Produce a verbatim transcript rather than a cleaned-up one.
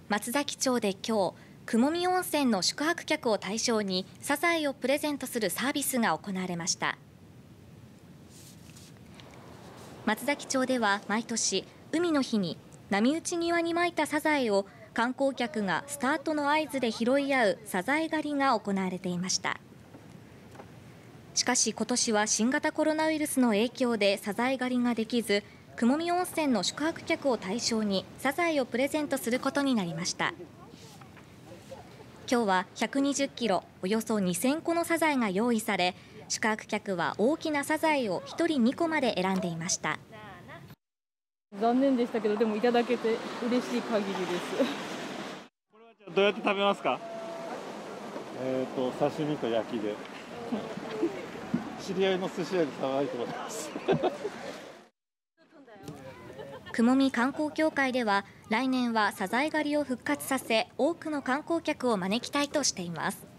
松崎町で今日、雲見温泉の宿泊客を対象にサザエをプレゼントするサービスが行われました。松崎町では毎年、海の日に波打ち際にまいたサザエを観光客がスタートの合図で拾い合うサザエ狩りが行われていました。しかし今年は新型コロナウイルスの影響でサザエ狩りができず、雲見温泉の宿泊客を対象にサザエをプレゼントすることになりました。今日はひゃくにじゅっキロ、およそにせんこのサザエが用意され、宿泊客は大きなサザエをひとりにこまで選んでいました。 残念でしたけど、でもいただけて嬉しい限りです。 これはじゃあどうやって食べますか？ えっと刺身と焼きで知り合いの寿司屋でさばいてます。 雲見観光協会では来年はサザエ狩りを復活させ、多くの観光客を招きたいとしています。